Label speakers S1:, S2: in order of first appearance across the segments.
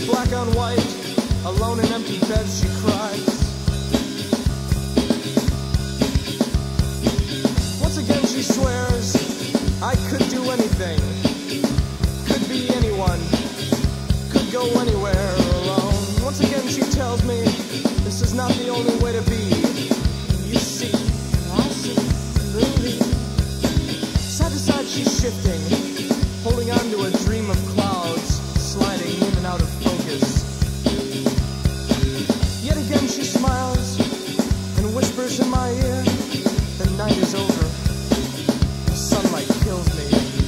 S1: black on white, alone in empty beds she cries. Once again she swears, I could do anything, could be anyone, could go anywhere alone. Once again she tells me, this is not the only way to be. You see, I see, believe. Side to side she's shifting, holding on to a dream of clouds, sliding in and out of focus. Yet again she smiles and whispers in my ear, the night is over, the sunlight kills me.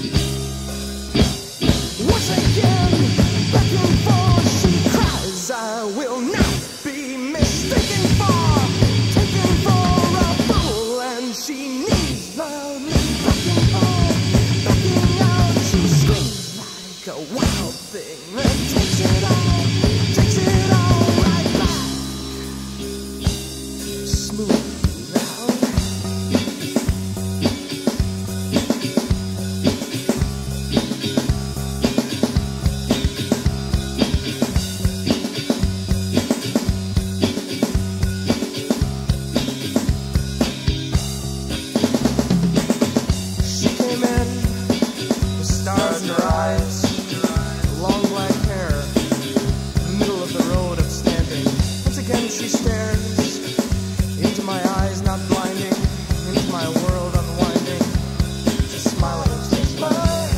S1: Once again, back and forth she cries, I will not be mistaken for, taken for a fool, and she needs loudly back and forth, backing out, she screams like a wild thing that takes it all right back. Smooth now. She came in, the stars in her eyes, long black hair, middle of the road upstanding. Once again she stares into my eyes, not blinding, into my world unwinding, just smiling and takes my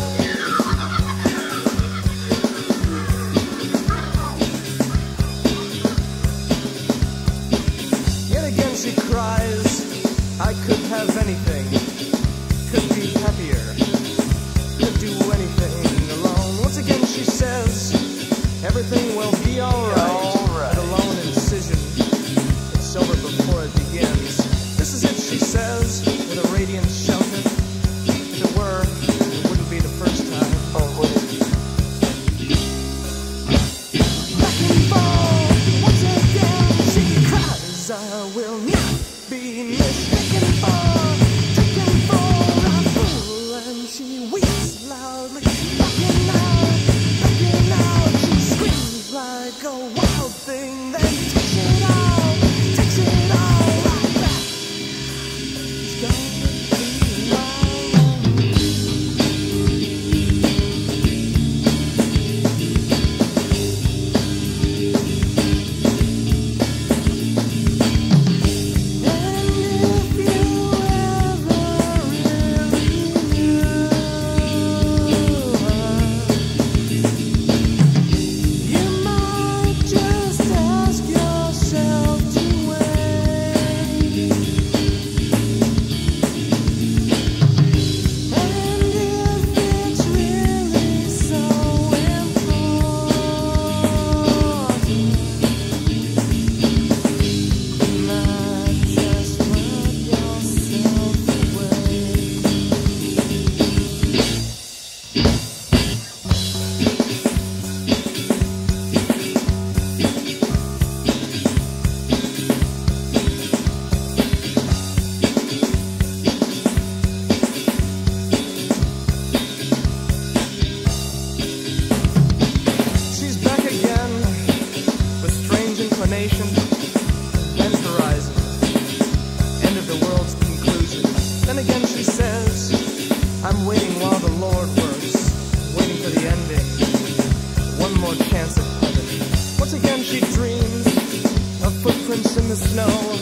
S1: Yet again she cries, I could have anything, could be happier, could do anything alone. Once again she says, everything will be alright. But a lone incision, it's over before it begins. This is it, she says, with a radiant shelter. If it were, it wouldn't be the first time. Oh, would it? Back and forth, once again she cries, I will not be mistaken for, taken for a fool, and she weeps loudly, backing out, she screams like a wild thing, then takes it all right back. It's gonna be and horizon, end of the world's conclusion. Then again she says, I'm waiting while the Lord works, waiting for the ending, one more chance at heaven. Once again she dreams of footprints in the snow,